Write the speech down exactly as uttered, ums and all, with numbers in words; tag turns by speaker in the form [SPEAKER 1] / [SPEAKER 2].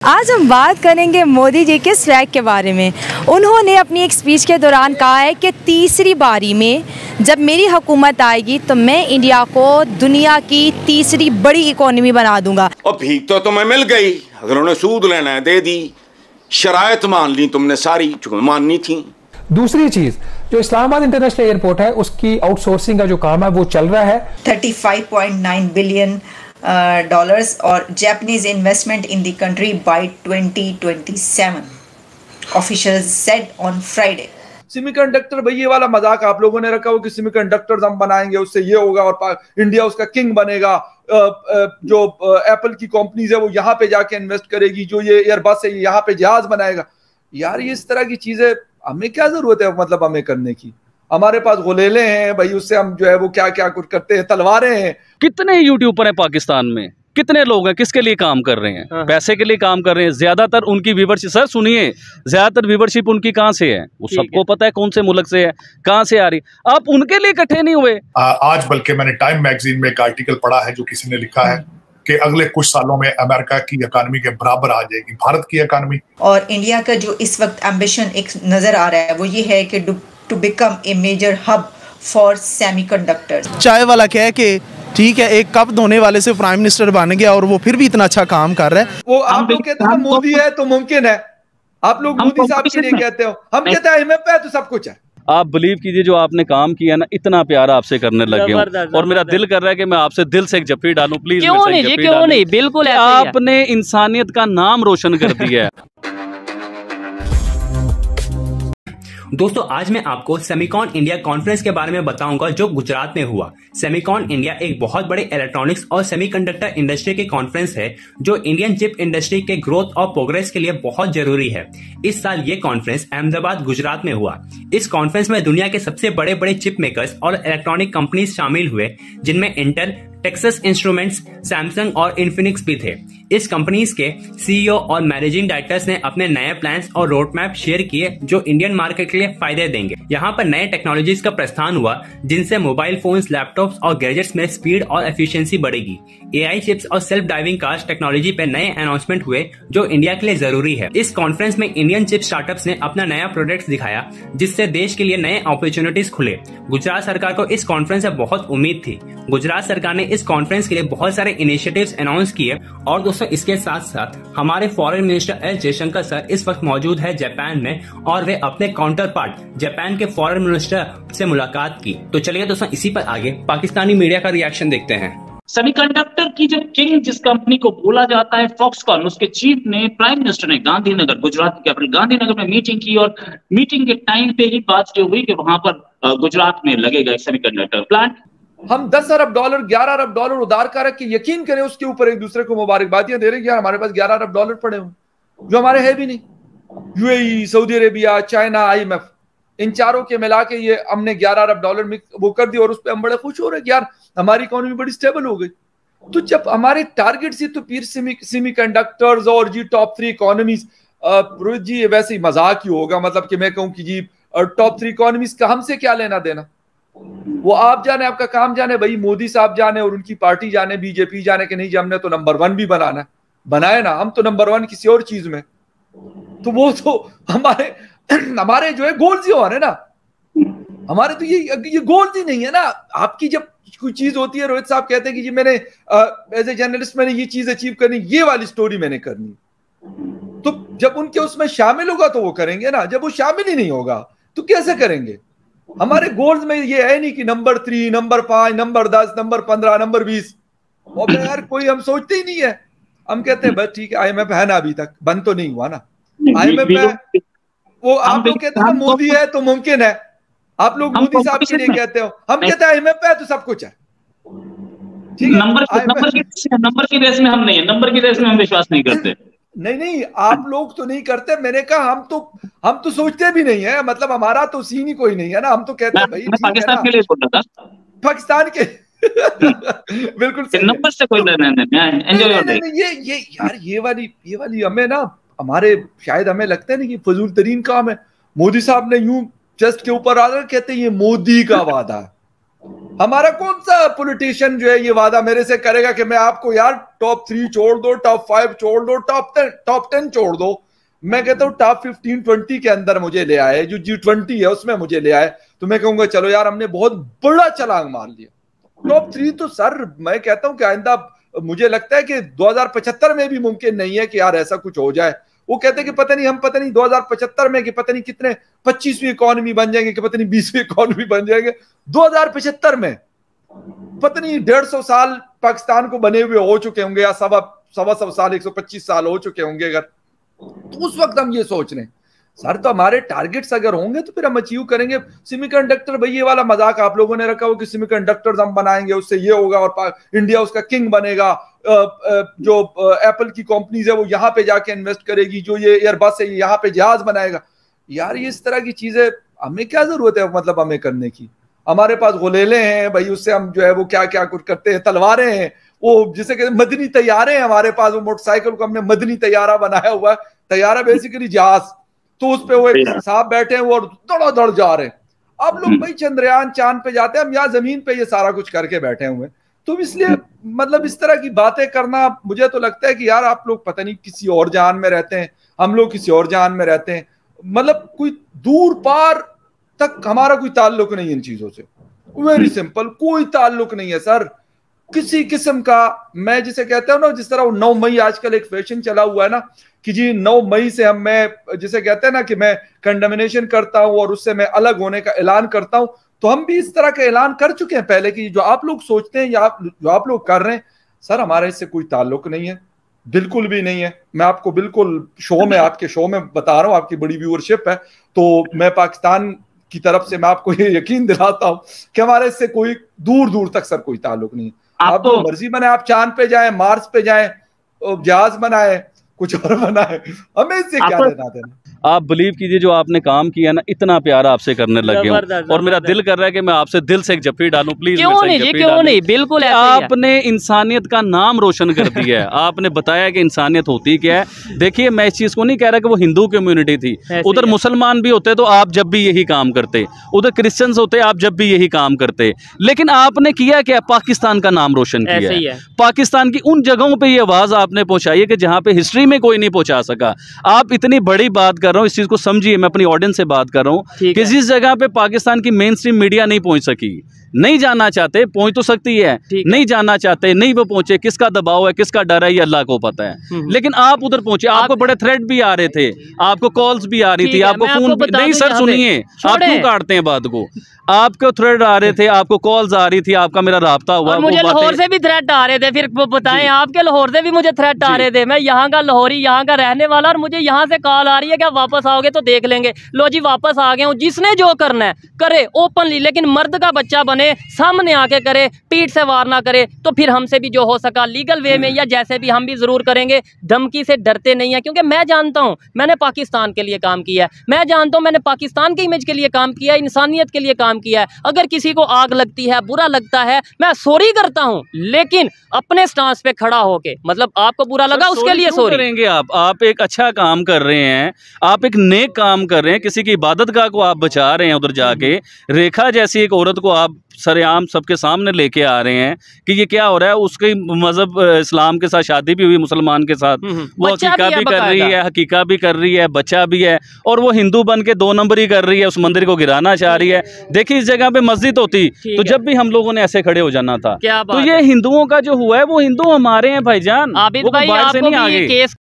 [SPEAKER 1] आज हम बात करेंगे मोदी जी के स्वैग के बारे में। उन्होंने अपनी एक स्पीच के दौरान कहा है कि तीसरी बारी में जब मेरी हुकूमत आएगी तो मैं इंडिया को दुनिया की तीसरी बड़ी इकोनॉमी बना दूंगा।
[SPEAKER 2] और भीख तो तुम्हें मिल गई, अगर उन्हें सूद लेना है दे दी, शराइत मान ली तुमने सारी जो माननी थी।
[SPEAKER 3] दूसरी चीज जो इस्लामाबाद इंटरनेशनल एयरपोर्ट है उसकी आउटसोर्सिंग का जो काम है वो चल रहा है।
[SPEAKER 4] पैंतीस पॉइंट नौ बिलियन डॉलर्स और Japanese investment in the country by twenty twenty seven, officials said on Friday.
[SPEAKER 5] Semiconductor भाई ये वाला मजाक आप लोगों ने रखा हो कि सेमीकंडक्टर्स हम बनाएंगे उससे ये होगा और इंडिया उसका किंग बनेगा, जो एप्पल की कंपनीज है वो यहाँ पे जाके इन्वेस्ट करेगी, जो ये एयरबस है यहाँ पे जहाज बनाएगा। यार ये इस तरह की चीजें हमें क्या जरूरत है मतलब हमें करने की? हमारे पास गोलेले हैं भाई, उससे हम जो है वो क्या क्या कुछ करते हैं, तलवारें हैं।
[SPEAKER 6] कितने यूट्यूबर हैं पाकिस्तान में, कितने लोग हैं, किसके लिए काम कर रहे हैं? हाँ। पैसे के लिए काम कर रहे हैं। ज्यादातर उनकी व्यूवरशिप, सर सुनिए, ज्यादातर व्यूवरशिप उनकी कहाँ से है? वो सबको पता है कौन से मुल्क से है, कहाँ से आ रही। आप उनके लिए इकट्ठे नहीं हुए।
[SPEAKER 7] आ, आज बल्कि मैंने टाइम मैगजीन में एक आर्टिकल पढ़ा है जो किसी ने लिखा है कि अगले कुछ सालों में अमेरिका की इकानमी के बराबर आ जाएगी भारत की इकानमी। और
[SPEAKER 4] इंडिया का जो इस वक्त एम्बिशन एक नजर आ रहा है वो ये है कि to become a major hub for semiconductors.
[SPEAKER 8] चाय वाला क्या है कि ठीक है, एक कप धोने वाले से प्राइम मिनिस्टर बन गया और वो फिर भी इतना अच्छा काम कर रहा है।
[SPEAKER 5] वो आप लोग कहते हैं मोदी है तो मुमकिन है, आप लोग मोदी साहब के लिए कहते हो, हम कहते हैं आईएमएफ पे तो सब कुछ है।
[SPEAKER 6] आप बिलीव कीजिए जो आपने काम किया ना, इतना प्यार आपसे करने लगे हूँ और मेरा दिल कर रहा है कि मैं आपसे दिल से एक जफ्फी डालूं। प्लीज
[SPEAKER 9] क्यों नहीं जी, क्यों नहीं, बिल्कुल
[SPEAKER 6] आपने इंसानियत का नाम रोशन कर दिया है।
[SPEAKER 9] दोस्तों आज मैं आपको सेमिकॉन इंडिया कॉन्फ्रेंस के बारे में बताऊंगा जो गुजरात में हुआ। सेमिकॉन इंडिया एक बहुत बड़े इलेक्ट्रॉनिक्स और सेमीकंडक्टर इंडस्ट्री की कॉन्फ्रेंस है जो इंडियन चिप इंडस्ट्री के ग्रोथ और प्रोग्रेस के लिए बहुत जरूरी है। इस साल ये कॉन्फ्रेंस अहमदाबाद गुजरात में हुआ। इस कॉन्फ्रेंस में दुनिया के सबसे बड़े बड़े चिप मेकर्स और इलेक्ट्रॉनिक कंपनीज शामिल हुए, जिनमें इंटेल, टेक्सास इंस्ट्रूमेंट्स, सैमसंग और इन्फिनिक्स भी थे। इस कंपनीज के सीईओ और मैनेजिंग डायरेक्टर्स ने अपने नए प्लान्स और रोड मैप शेयर किए जो इंडियन मार्केट के लिए फायदे देंगे। यहाँ पर नए टेक्नोलॉजीज का प्रस्थान हुआ जिनसे मोबाइल फोन्स, लैपटॉप्स और गैजेट्स में स्पीड और एफिशिएंसी बढ़ेगी। एआई चिप्स और सेल्फ ड्राइविंग कार्स टेक्नोलॉजी पे नए अनाउंसमेंट हुए जो इंडिया के लिए जरूरी है। इस कॉन्फ्रेंस में इंडियन चिप स्टार्टअप्स ने अपना नया प्रोडक्ट्स दिखाया जिससे देश के लिए नए अपॉर्चुनिटीज खुले। गुजरात सरकार को इस कॉन्फ्रेंस से बहुत उम्मीद थी। गुजरात सरकार ने इस कॉन्फ्रेंस के लिए बहुत सारे इनिशिएटिव्स अनाउंस किए। और दोस्तों इसके साथ साथ हमारे foreign minister S Jaishankar sir इस वक्त मौजूद है जापान में और वे अपने काउंटर पार्ट जापान के फॉरेन मिनिस्टर से मुलाकात की। तो चलिए दोस्तों इसी पर आगे पाकिस्तानी मीडिया का रिएक्शन देखते हैं।
[SPEAKER 10] सेमीकंडक्टर की जो किंग जिस कंपनी को बोला जाता है फॉक्सकॉन, उसके चीफ ने प्राइम मिनिस्टर ने गांधीनगर, गुजरात की कैपिटल गांधीनगर में मीटिंग की और मीटिंग के टाइम पे ही बात जो हुई कि वहां पर गुजरात में लगेगा एक सेमीकंडक्टर प्लांट।
[SPEAKER 5] हम दस अरब डॉलर ग्यारह अरब डॉलर उधार कर रखे, यकीन करें उसके ऊपर एक दूसरे को मुबारकबादियां दे रहे हैं। यार हमारे पास ग्यारह अरब डॉलर पड़े हुए जो हमारे है भी नहीं। UAE, Saudi Arabia, China, IMF, इन चारों के मिला के ये हमने ग्यारह अरब डॉलर वो कर दी और उस पर हम बड़े खुश हो रहे हैं कि यार हमारी इकोनॉमी बड़ी स्टेबल हो गई। तो जब हमारे टारगेट से तो फिर सेमीकंडक्टर्स और जी top three economies, Rohit ji ये वैसे ही मजाक ही होगा, मतलब कि मैं कहूँ कि जी टॉप थ्री इकोनॉमीज का हमसे क्या लेना देना, वो आप जाने, आपका काम जाने भाई, मोदी साहब जाने और उनकी पार्टी जाने, बीजेपी जाने कि नहीं जी हमने तो नंबर वन भी बनाना है, बनाए ना, हम तो नंबर वन किसी और चीज में। तो वो तो हमारे हमारे जो है गोल्स ही हो रहे ना, हमारे तो ये ये गोल्स ही नहीं है ना। आपकी जब कोई चीज होती है, रोहित साहब कहते हैं कि जी मैंने एज ए जर्नलिस्ट मैंने ये चीज अचीव करनी, ये वाली स्टोरी मैंने करनी, तो जब उनके उसमें शामिल होगा तो वो करेंगे ना, जब वो शामिल ही नहीं होगा तो कैसे करेंगे? हमारे गोल्स में ये है नहीं कि नंबर थ्री, नंबर पांच, नंबर दस, नंबर पंद्रह, नंबर बीस, और यार कोई हम सोचते ही नहीं है। हम कहते हैं बस ठीक है आईएमएफ है ना, अभी तक बंद तो नहीं हुआ ना आईएमएफ है। वो आप लोग कहते हैं मोदी है तो मुमकिन है, आप लोग मोदी साहब के लिए कहते हो, हम कहते हैं आईएमएफ है तो सब कुछ है। ठीक है, नंबर
[SPEAKER 10] नंबर की नंबर की रेस में हम नहीं है, नंबर की रेस में हम विश्वास नहीं करते।
[SPEAKER 5] नहीं नहीं आप लोग तो नहीं करते, मैंने कहा हम तो हम तो सोचते भी नहीं है, मतलब हमारा तो सीन ही कोई नहीं है ना। हम तो कहते हैं भाई
[SPEAKER 10] पाकिस्तान के लिए बोल रहा था,
[SPEAKER 5] पाकिस्तान के बिल्कुल
[SPEAKER 10] नंबर से कोई लेना नहीं, एंजॉय
[SPEAKER 5] ये ये यार ये वाली ये वाली हमें ना, हमारे शायद हमें लगता है ना कि फजूल तरीन काम है। मोदी साहब ने यूं चेस्ट के ऊपर आकर कहते हैं ये मोदी का वादा है, हमारा कौन सा पॉलिटिशियन जो है ये वादा मेरे से करेगा कि मैं आपको यार टॉप थ्री छोड़ दो, टॉप फाइव छोड़ दो, टॉप टेन टॉप टेन छोड़ दो। मैं कहता हूँ टॉप फिफ्टीन ट्वेंटी के अंदर मुझे ले आए, जो जी ट्वेंटी है उसमें मुझे ले आए, तो मैं कहूंगा चलो यार हमने बहुत बड़ा छलांग मार लिया। टॉप थ्री तो सर मैं कहता हूँ कि आइंदा मुझे लगता है कि दो हजार पचहत्तर में भी मुमकिन नहीं है कि यार ऐसा कुछ हो जाए। वो कहते हैं कि पता नहीं हम पता नहीं दो हजार पचहत्तर में कि पता नहीं कितने पच्चीसवीं इकोनॉमी बन जाएंगे कि पता नहीं बीसवीं इकोनॉमी बन जाएंगे। दो हजार पचहत्तर में पता नहीं डेढ़ सौ साल पाकिस्तान को बने हुए हो चुके होंगे, या सवा सवा सौ साल एक सौ पच्चीस साल हो चुके होंगे अगर, तो उस वक्त हम ये सोच रहे हैं सर तो हमारे टारगेट्स अगर होंगे तो फिर हम अचीव करेंगे। सेमीकंडक्टर भाई ये वाला मजाक आप लोगों ने रखा हो कि सेमीकंडक्टर्स हम बनाएंगे उससे ये होगा और इंडिया उसका किंग बनेगा, जो एप्पल की कंपनीज है वो यहाँ पे जाके इन्वेस्ट करेगी, जो ये एयरबस है यहाँ पे जहाज बनाएगा। यार ये इस तरह की चीजें हमें क्या जरूरत है मतलब हमें करने की? हमारे पास गुलेले हैं भाई, उससे हम जो है वो क्या क्या कुछ करते हैं, तलवारें हैं, वो जिसे कहते हैं मदनी तैयारे हैं हमारे पास, वो मोटरसाइकिल को हमने मदनी तैयारा बनाया हुआ है। तैयारा बेसिकली जहाज, तो उस पे वो एक साहब बैठे हैं वो दौड़ा दौड़ जा रहे हैं। अब लोग भाई चंद्रयान चांद पे जाते हैं, हम यहाँ जमीन पे ये सारा कुछ करके बैठे हुए हैं। तो इसलिए मतलब इस तरह की बातें करना मुझे तो लगता है कि यार आप लोग पता नहीं किसी और जहान में रहते हैं, हम लोग किसी और जहान में रहते हैं। मतलब कोई दूर पार तक हमारा कोई ताल्लुक नहीं है इन चीजों से, वेरी सिंपल, कोई ताल्लुक नहीं है सर किसी किस्म का। मैं जिसे कहता हूँ ना, जिस तरह वो नौ मई आजकल एक फैशन चला हुआ है ना कि जी नौ मई से हम मैं जिसे कहते हैं ना कि मैं कंडेमिनेशन करता हूं और उससे मैं अलग होने का ऐलान करता हूं, तो हम भी इस तरह का ऐलान कर चुके हैं पहले कि जो आप लोग सोचते हैं या आप, जो आप लोग कर रहे हैं सर हमारा इससे कोई ताल्लुक नहीं है, बिल्कुल भी नहीं है। मैं आपको बिल्कुल शो में आपके शो में बता रहा हूं, आपकी बड़ी व्यूअरशिप है, तो मैं पाकिस्तान की तरफ से मैं आपको ये यकीन दिलाता हूं कि हमारे इससे कोई दूर दूर तक सर कोई ताल्लुक नहीं है। आप तो मर्जी बनाए, आप चांद पे जाएं, मार्स पे जाएं, जहाज बनाए, कुछ और बनाए, हमें इससे क्या लेना देना।
[SPEAKER 6] आप बिलीव कीजिए जो आपने काम किया ना, इतना प्यार आपसे करने लग गया और मेरा दिल कर रहा है कि मैं आपसे दिल से एक जफ्फी डालूं, प्लीज।
[SPEAKER 11] क्यों नहीं जी, क्यों नहीं, बिल्कुल
[SPEAKER 6] आपने इंसानियत का नाम रोशन कर दिया है। आपने बताया कि इंसानियत होती क्या है। देखिए मैं इस चीज को नहीं कह रहा कि वो हिंदू कम्युनिटी थी, उधर मुसलमान भी होते तो आप जब भी यही काम करते, उधर क्रिश्चियंस होते आप जब भी यही काम करते, लेकिन आपने किया क्या? पाकिस्तान का नाम रोशन किया है। पाकिस्तान की उन जगहों पर यह आवाज आपने पहुंचाई है कि जहाँ पे हिस्ट्री में कोई नहीं पहुंचा सका। आप इतनी बड़ी बात कर रहा हूं, इस चीज को समझिए, मैं अपनी ऑडियंस से बात कर रहा हूं कि जिस जगह पे पाकिस्तान की मेन स्ट्रीम मीडिया नहीं पहुंच सकी, नहीं जाना चाहते, पहुंच तो सकती है, नहीं जाना चाहते, नहीं वो पहुंचे, किसका दबाव है, किसका डर है, ये अल्लाह को पता है। लेकिन आप उधर पहुंचे, आपको बड़े थ्रेट भी आ रहे थे, आपको कॉल्स भी आ रही थी, आपको फोन भी नहीं। सर सुनिए, आप क्यों काटते हैं बात को? आपको थ्रेट आ रहे थे, आपको कॉल्स आ रही थी, आपका मेरा राब्ता हुआ,
[SPEAKER 11] मुझे लाहौर से भी थ्रेट आ रहे थे। फिर बताएं, आपके लाहौर से भी मुझे थ्रेट आ रहे थे। मैं यहाँ का लाहौरी, यहाँ का रहने वाला, और मुझे यहाँ से कॉल आ रही है कि आप वापस आओगे तो देख लेंगे। लो जी वापस आ गए हूँ, जिसने जो करना है करे ओपनली, लेकिन मर्द का बच्चा बने, सामने आके करे, पीठ से वार ना करे। तो फिर हमसे भी जो हो सका लीगल वे में या जैसे भी हम भी जरूर करेंगे। धमकी से डरते नहीं है, क्योंकि मैं जानता हूँ मैंने पाकिस्तान के लिए काम किया है, मैं जानता हूँ मैंने पाकिस्तान के इमेज के लिए काम किया है, इंसानियत के लिए काम किया है। अगर किसी को आग लगती है, बुरा लगता है, मैं सॉरी करता हूँ, लेकिन अपने स्टांस पे खड़ा होके, मतलब आपको बुरा लगा उसके लिए सॉरी
[SPEAKER 6] करेंगे। आप आप एक अच्छा काम कर रहे हैं, आप एक नेक काम कर रहे हैं, किसी की इबादतगाह को आप बचा रहे हैं, उधर जाके रेखा जैसी एक औरत को आप सरेआम सबके सामने लेके आ रहे हैं कि ये क्या हो रहा है। उसके मजहब इस्लाम के साथ शादी भी हुई, मुसलमान के साथ, वो हकीका भी कर रही है, हकीका भी कर रही है, बच्चा भी है, और वो हिंदू बन के दो नंबर ही कर रही है, उस मंदिर को गिराना चाह रही है। देखिए इस जगह पे मस्जिद होती तो जब भी हम लोगों ने ऐसे खड़े हो जाना था। तो ये हिंदुओं का जो हुआ है वो हिंदू हमारे हैं भाईजान,
[SPEAKER 11] आबिद भाई, आपको भी ये केस